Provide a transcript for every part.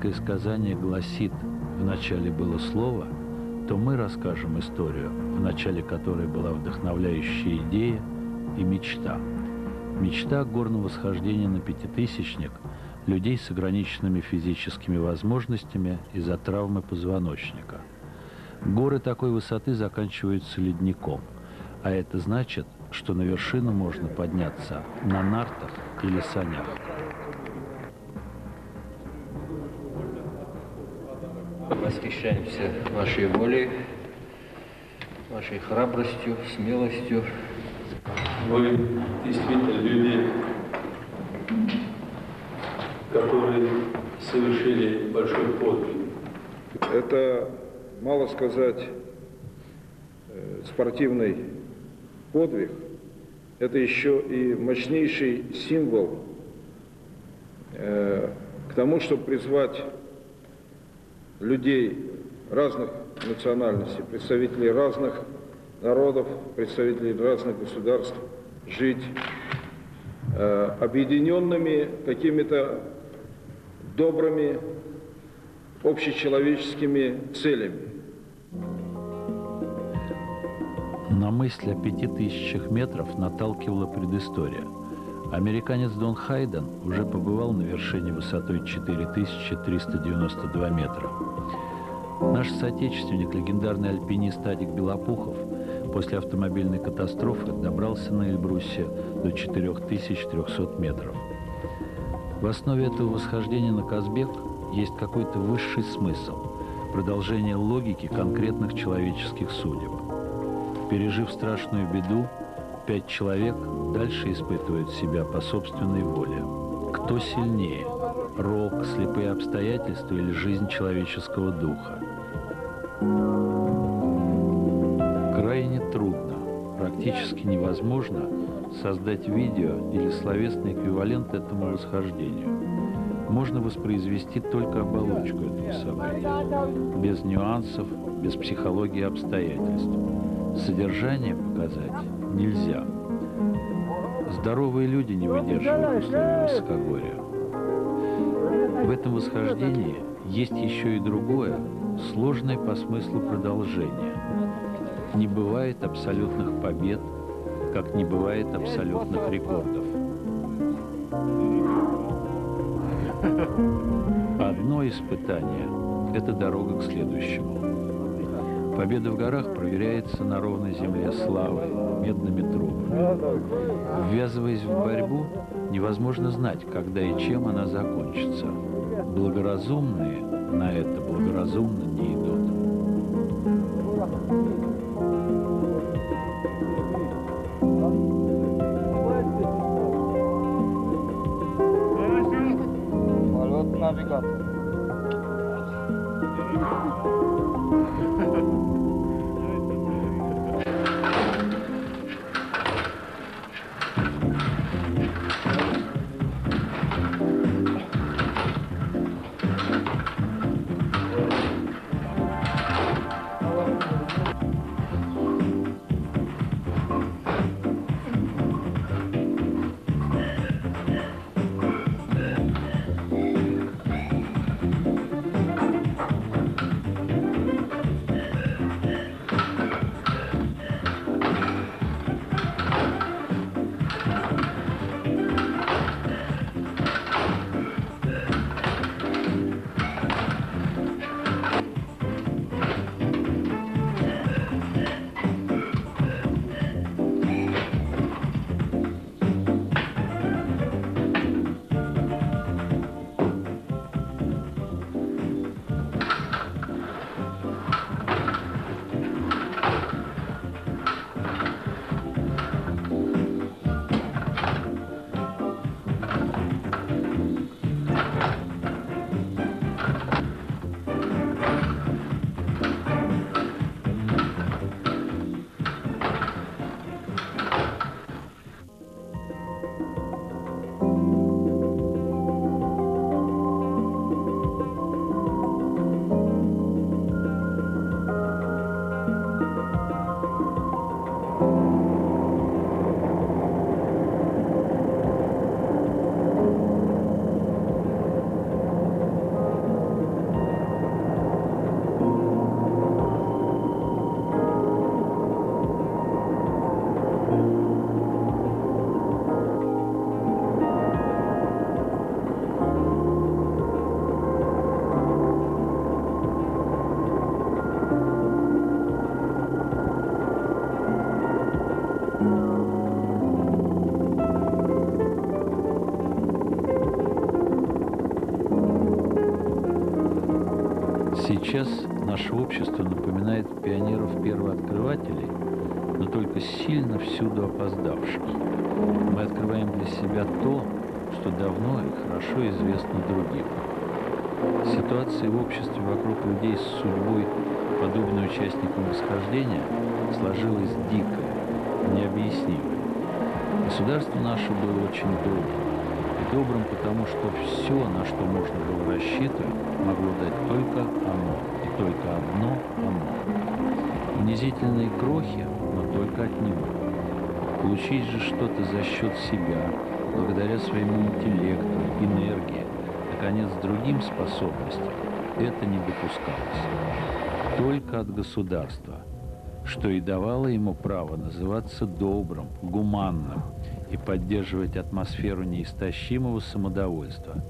русское сказание гласит «в начале было слово», то мы расскажем историю, в начале которой была вдохновляющая идея и мечта. Мечта горного восхождения на пятитысячник людей с ограниченными физическими возможностями из-за травмы позвоночника. Горы такой высоты заканчиваются ледником, а это значит, что на вершину можно подняться на нартах или санях. Восхищаемся вашей волей, вашей храбростью, смелостью. Вы действительно люди, которые совершили большой подвиг. Это, мало сказать, спортивный подвиг, это еще и мощнейший символ к тому, чтобы призвать людей разных национальностей, представителей разных народов, представителей разных государств жить объединенными какими-то добрыми общечеловеческими целями. На мысль о 5000 метров наталкивала предыстория. Американец Дон Хайден уже побывал на вершине высотой 4392 метра. Наш соотечественник, легендарный альпинист Адик Белопухов, после автомобильной катастрофы добрался на Эльбрусе до 4300 метров. В основе этого восхождения на Казбек есть какой-то высший смысл, продолжение логики конкретных человеческих судеб. Пережив страшную беду, 5 человек дальше испытывают себя по собственной воле. Кто сильнее? Рок, слепые обстоятельства или жизнь человеческого духа? Крайне трудно, практически невозможно создать видео или словесный эквивалент этому восхождению. Можно воспроизвести только оболочку этого события, без нюансов, без психологии обстоятельств. Содержание показать нельзя. Здоровые люди не выдерживают условий высокогорья. В этом восхождении есть еще и другое, сложное по смыслу продолжение. Не бывает абсолютных побед, как не бывает абсолютных рекордов. Одно испытание – это дорога к следующему. Победа в горах проверяется на ровной земле славой, медными трубами. Ввязываясь в борьбу, невозможно знать, когда и чем она закончится. Благоразумные на это благоразумно не идут. Полет навигатор. Сейчас наше общество напоминает пионеров-первооткрывателей, но только сильно всюду опоздавших. Мы открываем для себя то, что давно и хорошо известно другим. Ситуация в обществе вокруг людей с судьбой, подобной участникам восхождения, сложилась дикая, необъяснимая. Государство наше было очень добрым. И добрым потому, что все, на что можно было рассчитывать, могло дать только оно. И только одно оно. Унизительные крохи, но только от него. Получить же что-то за счет себя, благодаря своему интеллекту, энергии, наконец, другим способностям, это не допускалось. Только от государства, что и давало ему право называться добрым, гуманным и поддерживать атмосферу неистощимого самодовольства.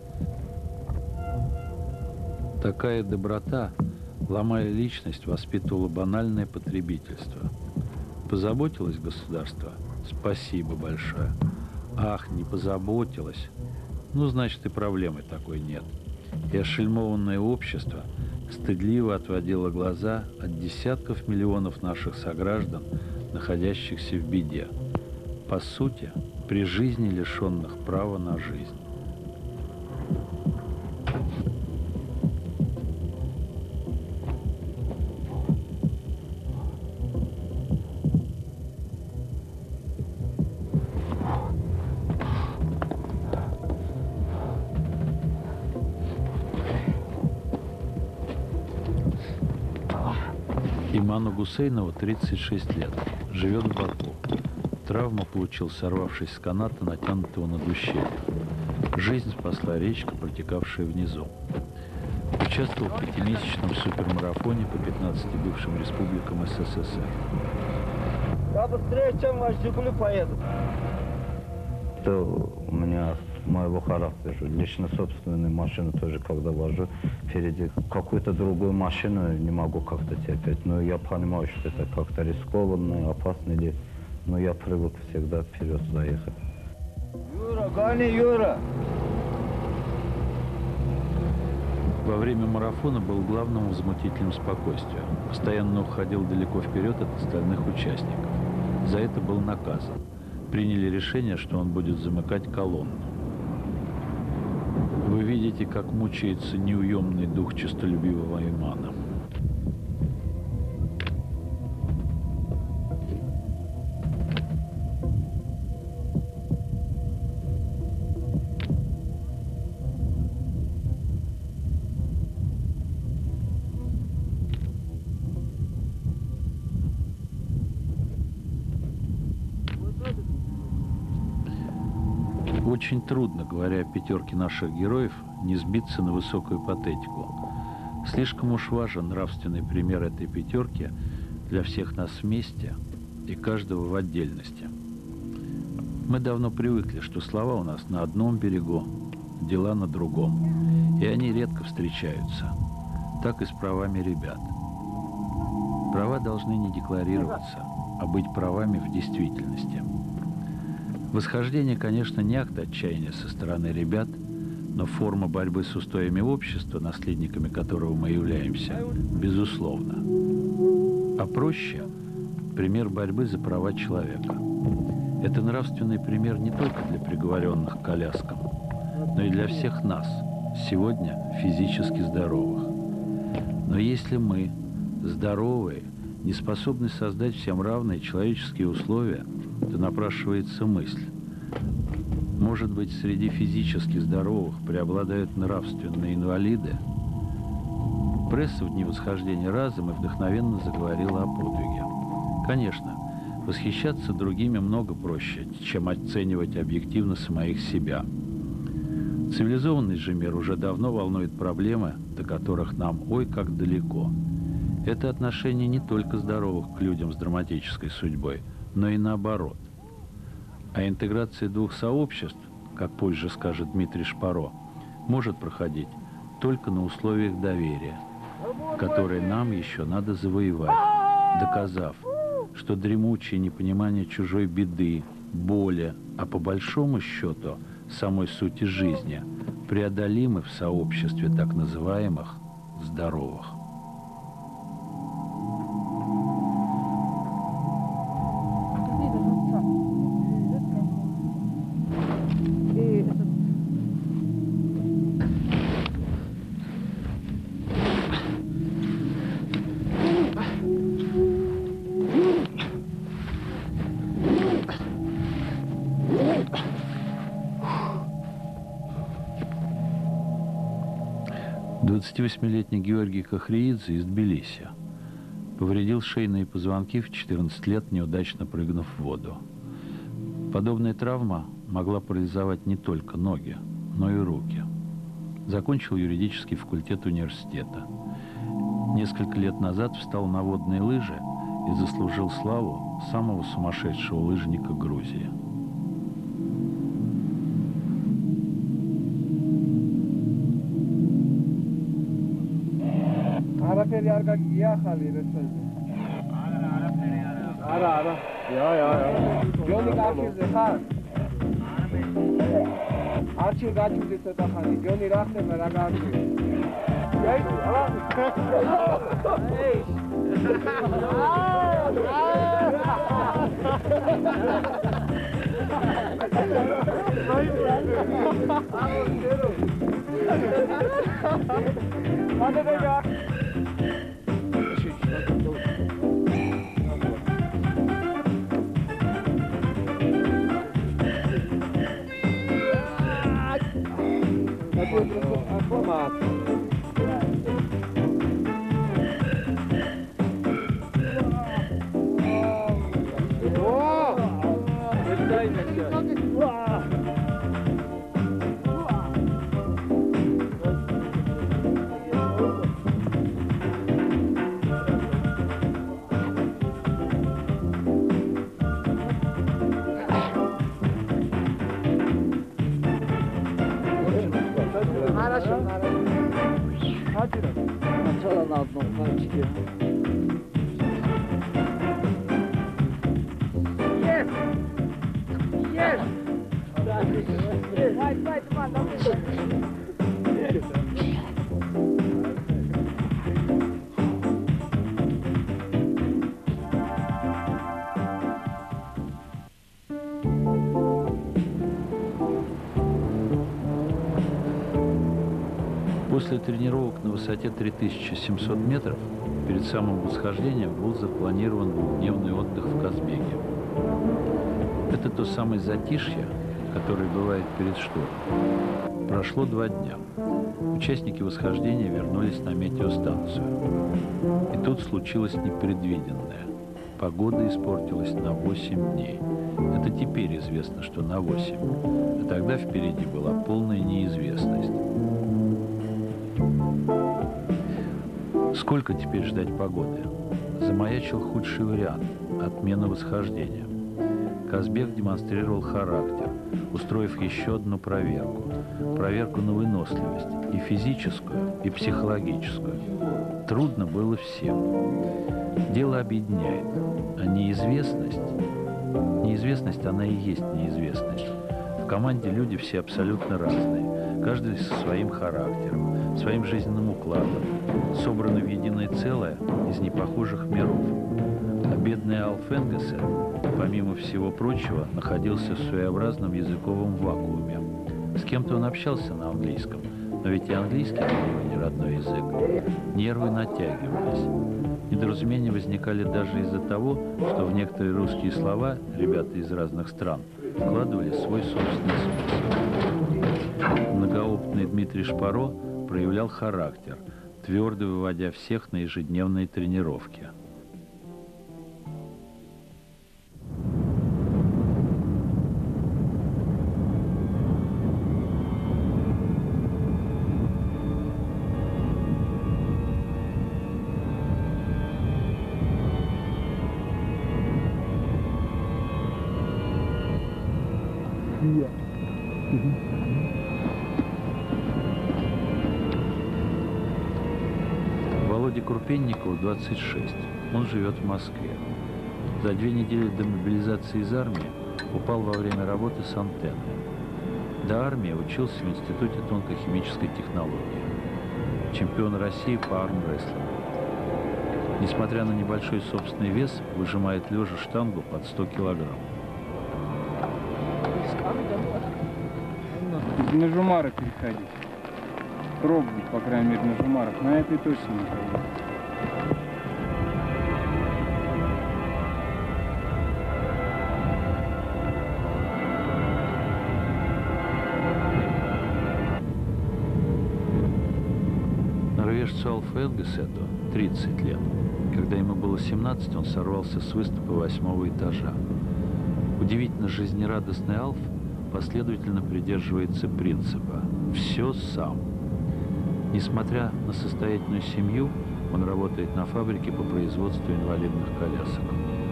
Такая доброта, ломая личность, воспитывала банальное потребительство. Позаботилось государство? Спасибо большое. Ах, не позаботилось. Ну, значит, и проблемы такой нет. И ошельмованное общество стыдливо отводило глаза от десятков миллионов наших сограждан, находящихся в беде. По сути, при жизни лишенных права на жизнь. Иману Гусейнову 36 лет, живет в Баку. Травму получил, сорвавшись с каната, натянутого над ущельем. Жизнь спасла речка, протекавшая внизу. Участвовал в 5-месячном супермарафоне по 15 бывшим республикам СССР. Я быстрее, чем ваш «Жигули» поеду. Это у меня моего характера. Лично собственную машину тоже, когда вожу, впереди какую-то другую машину не могу как-то терпеть. Но я понимаю, что это как-то рискованно, опасно ли. Но я привык всегда вперед заехать. Юра, гони, Юра! Во время марафона был главным возмутителем спокойствия. Постоянно уходил далеко вперед от остальных участников. За это был наказан. Приняли решение, что он будет замыкать колонну. Вы видите, как мучается неуемный дух честолюбивого Имана. Очень трудно, говоря о пятерке наших героев, не сбиться на высокую патетику. Слишком уж важен нравственный пример этой пятерки для всех нас вместе и каждого в отдельности. Мы давно привыкли, что слова у нас на одном берегу, дела на другом, и они редко встречаются. Так и с правами ребят. Права должны не декларироваться, а быть правами в действительности. Восхождение, конечно, не акт отчаяния со стороны ребят, но форма борьбы с устоями общества, наследниками которого мы являемся, безусловно. А проще – пример борьбы за права человека. Это нравственный пример не только для приговоренных к коляскам, но и для всех нас, сегодня физически здоровых. Но если мы, здоровые, не способны создать всем равные человеческие условия, то напрашивается мысль. Может быть, среди физически здоровых преобладают нравственные инвалиды? Пресса в дни восхождения разом и вдохновенно заговорила о подвиге. Конечно, восхищаться другими много проще, чем оценивать объективно самих себя. Цивилизованный же мир уже давно волнует проблемы, до которых нам ой как далеко. Это отношение не только здоровых к людям с драматической судьбой, но и наоборот. А интеграция двух сообществ, как позже скажет Дмитрий Шпаро, может проходить только на условиях доверия, которые нам еще надо завоевать, доказав, что дремучее непонимание чужой беды, боли, а по большому счету самой сути жизни, преодолимы в сообществе так называемых здоровых. 28-летний Георгий Кахриидзе из Тбилиси повредил шейные позвонки в 14 лет, неудачно прыгнув в воду. Подобная травма могла парализовать не только ноги, но и руки. Закончил юридический факультет университета. Несколько лет назад встал на водные лыжи и заслужил славу самого сумасшедшего лыжника Грузии. არაფერი არ გაგია ახალი რესპონდენტი. არა. ჯონი გაქიზე ხარ? არჩი გაჩვიდე ცოტა ხანი. ჯონი რა ხდება რა გაჩვიდე? აი, არა. Hadi be ya. Сначала на одном пальчике. Есть! Давай, Тиман, давай. После тренировок на высоте 3700 метров перед самым восхождением был запланирован двухдневный отдых в Казбеге. Это то самое затишье, которое бывает перед штормом. Прошло 2 дня. Участники восхождения вернулись на метеостанцию. И тут случилось непредвиденное. Погода испортилась на 8 дней. Это теперь известно, что на 8. А тогда впереди была полная неизвестность. Сколько теперь ждать погоды? Замаячил худший вариант – отмена восхождения. Казбек демонстрировал характер, устроив еще одну проверку. Проверку на выносливость, и физическую, и психологическую. Трудно было всем. Дело объединяет, а неизвестность, она и есть неизвестность. В команде люди все абсолютно разные, каждый со своим характером, своим жизненным укладом, собраны в единое целое из непохожих миров. А бедный Алфенгесе, помимо всего прочего, находился в своеобразном языковом вакууме. С кем-то он общался на английском, но ведь и английский для него не родной язык. Нервы натягивались. Недоразумения возникали даже из-за того, что в некоторые русские слова ребята из разных стран вкладывали свой собственный смысл. Многоопытный Дмитрий Шпаро проявлял характер, твердо выводя всех на ежедневные тренировки. Володе Крупенникову 26. Он живет в Москве. За 2 недели до мобилизации из армии упал во время работы с антенной. До армии учился в Институте тонкохимической технологии. Чемпион России по армрестлингу. Несмотря на небольшой собственный вес, выжимает лежа штангу под 100 килограмм. На Жумара переходить. Пробовать, по крайней мере, на Жумарах. На этой точно не пойду. американцу Алфу Энгесету 30 лет. Когда ему было 17, он сорвался с выступа 8-го этажа. Удивительно жизнерадостный Алф последовательно придерживается принципа «все сам». Несмотря на состоятельную семью, он работает на фабрике по производству инвалидных колясок.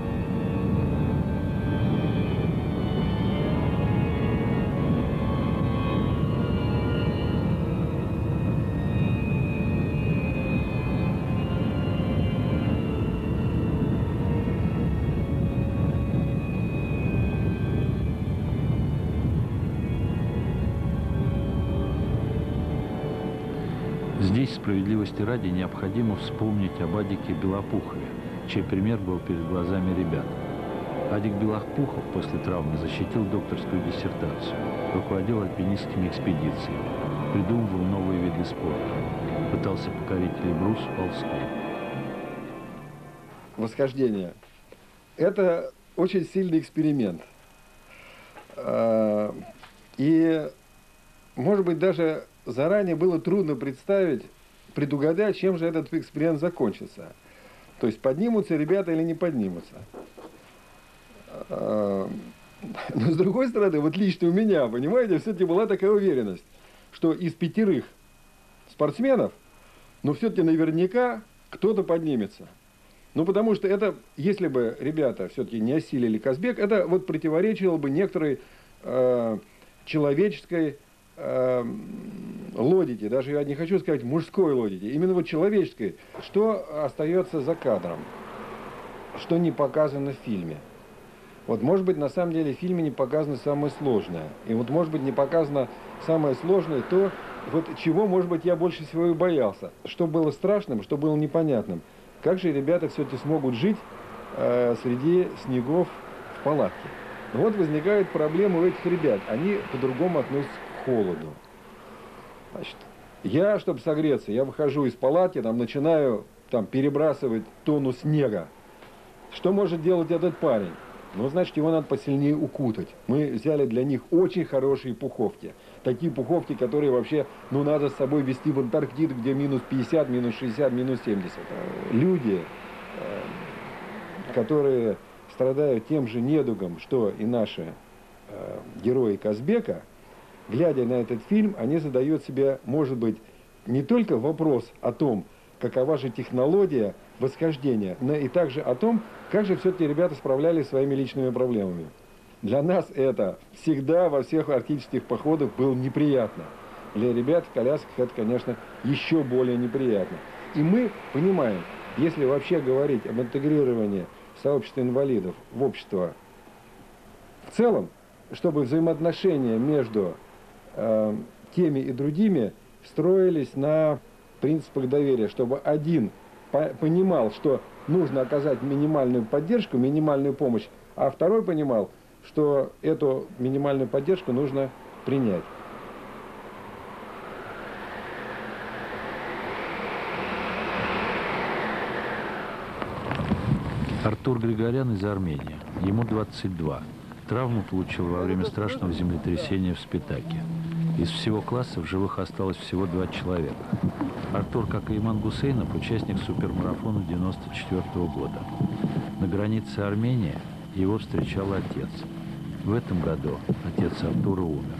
Здесь, справедливости ради, необходимо вспомнить об Адике Белопухове, чей пример был перед глазами ребят. Адик Белопухов после травмы защитил докторскую диссертацию, руководил альпинистскими экспедициями, придумывал новые виды спорта, пытался покорить Эльбрус ползком. Восхождение – это очень сильный эксперимент. И, может быть, даже заранее было трудно предугадать, чем же этот эксперимент закончится. То есть поднимутся ребята или не поднимутся. Но с другой стороны, вот лично у меня, понимаете, все-таки была такая уверенность, что из 5 спортсменов, ну все-таки наверняка кто-то поднимется. Ну потому что это, если бы ребята все-таки не осилили Казбек, это вот противоречило бы некоторой человеческой логике, даже я не хочу сказать мужской логике, именно вот человеческой. Что остается за кадром? Что не показано в фильме? Вот может быть на самом деле в фильме не показано самое сложное. И вот может быть не показано самое сложное то, вот чего может быть я больше всего и боялся. Что было страшным, что было непонятным. Как же ребята все-таки смогут жить среди снегов в палатке? Вот возникает проблема у этих ребят. Они по-другому относятся к холоду. Значит, я, чтобы согреться, я выхожу из палатки, там, начинаю перебрасывать тонну снега. Что может делать этот парень? Ну, значит, его надо посильнее укутать. Мы взяли для них очень хорошие пуховки. Такие пуховки, которые вообще, ну, надо с собой везти в Антарктиду, где минус 50, минус 60, минус 70. Люди, которые страдают тем же недугом, что и наши герои Казбека, глядя на этот фильм, они задают себе, может быть, не только вопрос о том, какова же технология восхождения, но и также о том, как же все-таки ребята справлялись со своими личными проблемами. Для нас это всегда во всех арктических походах было неприятно. Для ребят в колясках это, конечно, еще более неприятно. И мы понимаем, если вообще говорить об интегрировании сообщества инвалидов в общество в целом, чтобы взаимоотношения между теми и другими строились на принципах доверия, чтобы один понимал, что нужно оказать минимальную поддержку, минимальную помощь, а второй понимал, что эту минимальную поддержку нужно принять. Артур Григорян из Армении. Ему 22. Травму получил во время страшного землетрясения в Спитаке. Из всего класса в живых осталось всего 2 человека. Артур, как и Иман Гусейнов, участник супермарафона 1994 года. На границе Армении его встречал отец. В этом году отец Артура умер.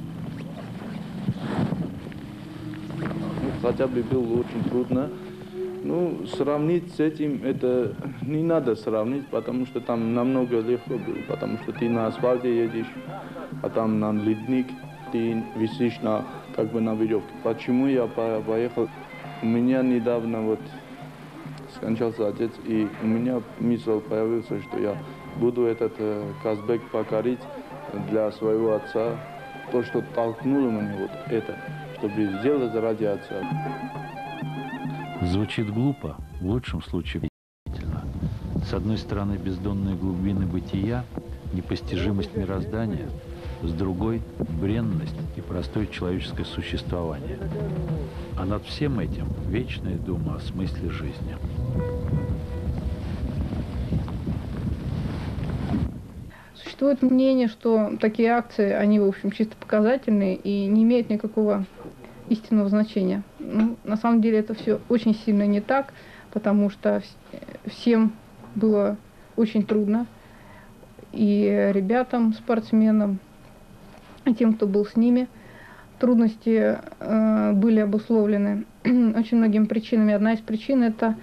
Хотя бы было очень трудно. Ну, сравнить с этим, это не надо сравнить, потому что там намного легко было, потому что ты на асфальте едешь, а там на ледник, ты висишь как бы на веревке. Почему я поехал? У меня недавно вот скончался отец, и у меня мысль появился, что я буду этот Казбек покорить для своего отца. То, что толкнуло меня вот это, чтобы сделать ради отца. Звучит глупо, в лучшем случае удивительно. С одной стороны, бездонные глубины бытия, непостижимость мироздания, с другой – бренность и простое человеческое существование. А над всем этим – вечная дума о смысле жизни. Существует мнение, что такие акции, они, в общем, чисто показательные и не имеют никакого истинного значения. Ну, на самом деле это все очень сильно не так, потому что всем было очень трудно. И ребятам, спортсменам, и тем, кто был с ними. Трудности были обусловлены очень многими причинами. Одна из причин это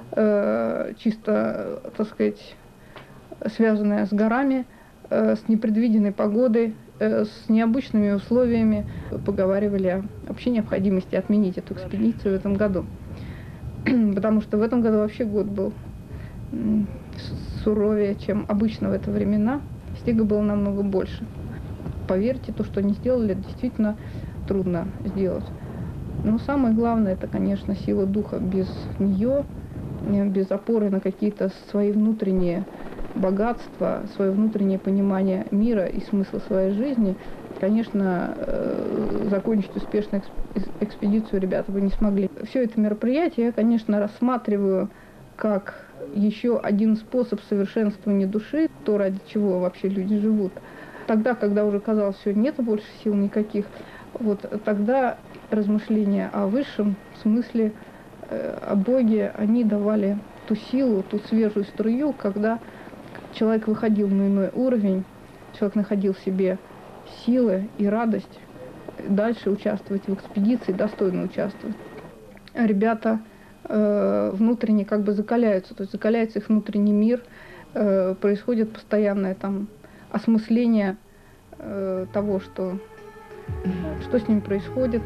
чисто, так сказать, связанная с горами, с непредвиденной погодой, с необычными условиями. Поговаривали о вообще необходимости отменить эту экспедицию в этом году. Потому что в этом году вообще год был суровее, чем обычно в это времена. Снега было намного больше. Поверьте, то, что они сделали, это действительно трудно сделать. Но самое главное, это, конечно, сила духа. Без нее, без опоры на какие-то свои внутренние богатства, свое внутреннее понимание мира и смысла своей жизни, конечно, закончить успешно экспедицию ребята бы не смогли. Все это мероприятие я, конечно, рассматриваю как еще один способ совершенствования души, то, ради чего вообще люди живут. Тогда, когда уже казалось, все, нет больше сил никаких, вот тогда размышления о высшем смысле, о Боге, они давали ту силу, ту свежую струю, когда человек выходил на иной уровень, человек находил в себе силы и радость дальше участвовать в экспедиции, достойно участвовать. Ребята внутренне как бы закаляются, то есть закаляется их внутренний мир, происходит постоянное там осмысление того, что с ним происходит.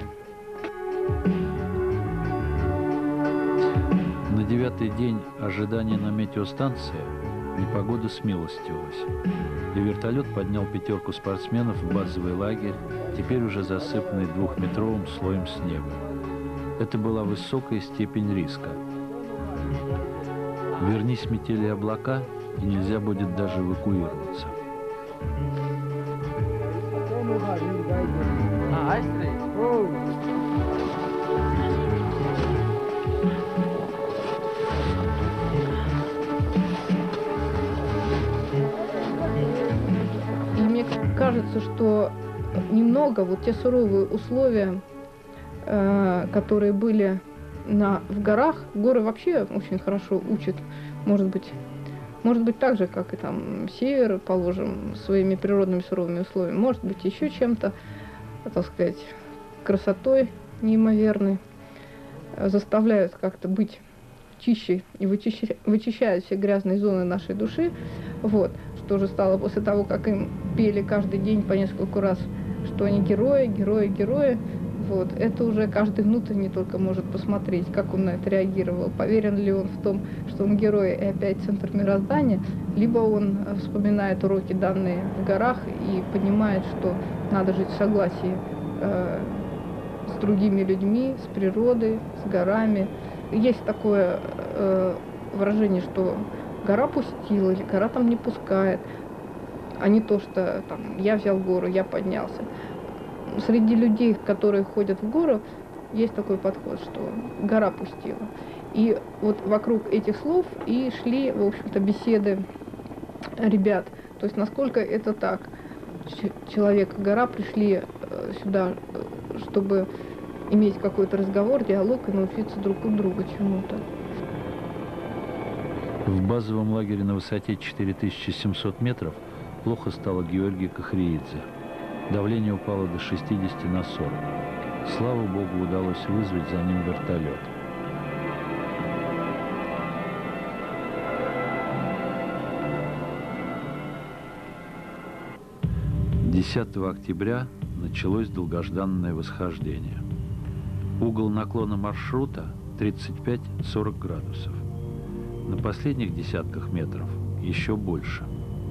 На 9-й день ожидания на метеостанции непогода смилостивилась, и вертолет поднял 5 спортсменов в базовый лагерь, теперь уже засыпанный 2-метровым слоем снега. Это была высокая степень риска. Вернись метели облака, и нельзя будет даже эвакуироваться. И мне кажется, что немного вот те суровые условия, которые были в горах, горы вообще очень хорошо учат, может быть так же, как и там север, положим, своими природными суровыми условиями, может быть еще чем-то, так сказать, красотой неимоверной, заставляют как-то быть чище и вычищают все грязные зоны нашей души. Вот, что же стало после того, как им пели каждый день по нескольку раз, что они герои, герои, герои. Вот, это уже каждый внутренне только может посмотреть, как он на это реагировал, поверен ли он в том, что он герой и опять центр мироздания, либо он вспоминает уроки, данные в горах, и понимает, что надо жить в согласии с другими людьми, с природой, с горами. Есть такое выражение, что гора пустила, или гора там не пускает, а не то, что там, я взял гору, я поднялся. Среди людей, которые ходят в гору, есть такой подход, что гора пустила. И вот вокруг этих слов и шли, в общем-то, беседы ребят. То есть насколько это так. Человек и гора пришли сюда, чтобы иметь какой-то разговор, диалог и научиться друг у друга чему-то. В базовом лагере на высоте 4700 метров плохо стало Георгию Кахриидзе. Давление упало до 60 на 40. Слава Богу, удалось вызвать за ним вертолет. «10 октября началось долгожданное восхождение. Угол наклона маршрута 35-40 градусов. На последних десятках метров еще больше.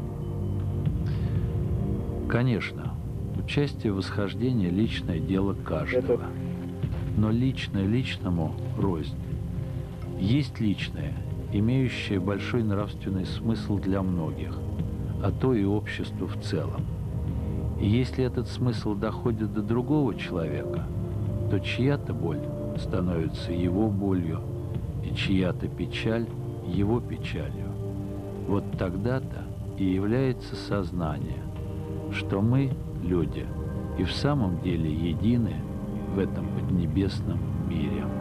Конечно, участие в восхождении – личное дело каждого. Но личное личному рознь. Есть личное, имеющее большой нравственный смысл для многих, а то и обществу в целом. И если этот смысл доходит до другого человека, то чья-то боль становится его болью, и чья-то печаль – его печалью. Вот тогда-то и является сознание, что мы, люди, и в самом деле едины в этом поднебесном мире. мире.